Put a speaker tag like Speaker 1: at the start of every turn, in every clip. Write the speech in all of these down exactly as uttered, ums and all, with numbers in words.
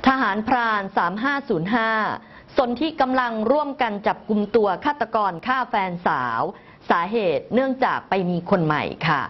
Speaker 1: ทหารพรานสามห้าศูนย์ห้าสนที่กำลังร่วมกันจับกุมตัวฆาตกรฆ่าแฟนสาวสาเหตุเนื่องจากไปมีคนใหม่ค่ะ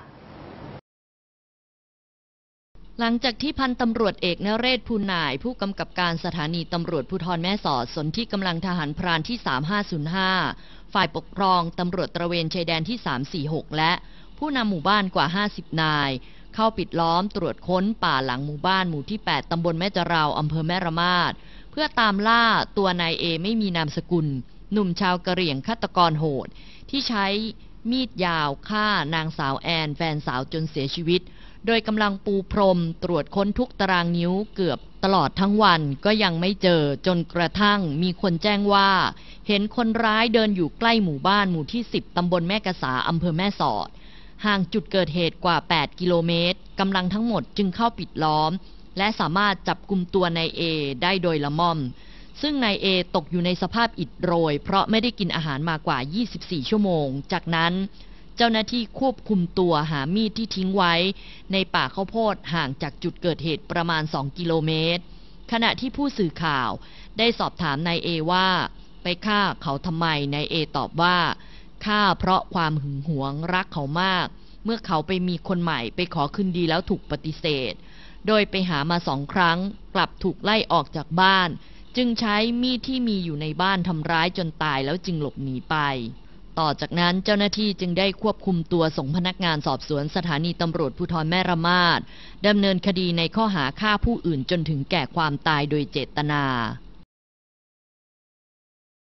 Speaker 1: หลังจากที่พันตำรวจเอกนเรศภูน่ายผู้กำกับการสถานีตำรวจภูธรแม่สอดสนที่กำลังทหารพรานที่สามห้าศูนย์ห้าฝ่ายปกครองตำรวจตระเวนชายแดนที่สามสี่หกและผู้นำหมู่บ้านกว่าห้าสิบนายเข้าปิดล้อมตรวจค้นป่าหลังหมู่บ้านหมู่ที่แปดตำบลแม่จราวอำเภอแม่ระมาดเพื่อตามล่าตัวนายเอไม่มีนามสกุลหนุ่มชาวกะเหรี่ยงฆาตกรโหดที่ใช้มีดยาวฆ่านางสาวแอนแฟนสาวจนเสียชีวิตโดยกำลังปูพรมตรวจค้นทุกตารางนิ้วเกือบตลอดทั้งวันก็ยังไม่เจอจนกระทั่งมีคนแจ้งว่าเห็นคนร้ายเดินอยู่ใกล้หมู่บ้านหมู่ที่สิบตำบลแม่กษาอำเภอแม่สอดห่างจุดเกิดเหตุกว่าแปดกิโลเมตรกำลังทั้งหมดจึงเข้าปิดล้อมและสามารถจับกุมตัวนายเอได้โดยละม่อมซึ่งนายเอตกอยู่ในสภาพอิดโรยเพราะไม่ได้กินอาหารมากว่ายี่สิบสี่ชั่วโมงจากนั้นเจ้าหน้าที่ควบคุมตัวหามีดที่ทิ้งไว้ในป่าข้าวโพดห่างจากจุดเกิดเหตุประมาณสองกิโลเมตรขณะที่ผู้สื่อข่าวได้สอบถามนายเอว่าไปฆ่าเขาทำไมนายเอตอบว่าฆ่าเพราะความหึงหวงรักเขามากเมื่อเขาไปมีคนใหม่ไปขอคืนดีแล้วถูกปฏิเสธโดยไปหามาสองครั้งกลับถูกไล่ออกจากบ้านจึงใช้มีดที่มีอยู่ในบ้านทำร้ายจนตายแล้วจึงหลบหนีไปต่อจากนั้นเจ้าหน้าที่จึงได้ควบคุมตัวส่งพนักงานสอบสวนสถานีตำรวจภูธรแม่ระมาดดำเนินคดีในข้อหาฆ่าผู้อื่นจนถึงแก่ความตายโดยเจตนา